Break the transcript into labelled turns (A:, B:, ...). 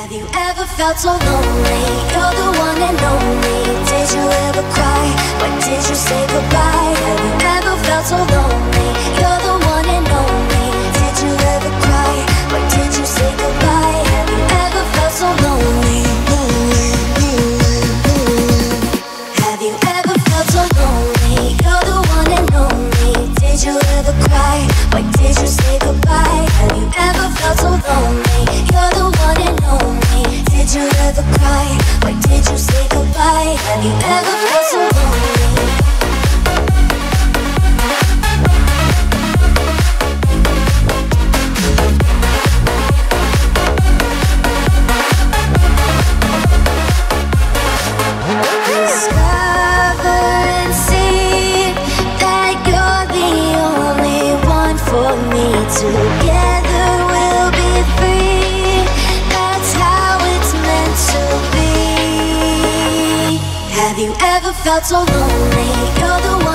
A: Have you ever felt so lonely? You're the one and only. Did you ever cry? Why did you say goodbye? Have you ever felt so lonely? You're the one and only. Did you ever cry? Why did you say goodbye? Have you ever felt so lonely? Have you ever felt so lonely? You're the one and only. Did you ever cry? Why did you say goodbye? Have you ever felt so lonely? You're the one and only. Did you ever cry? Why did you say goodbye? Have you ever felt so lonely? Discover and see that you're the only one for me. Together we'll be free. That's how it's meant to be. Have you ever felt so lonely? You're the one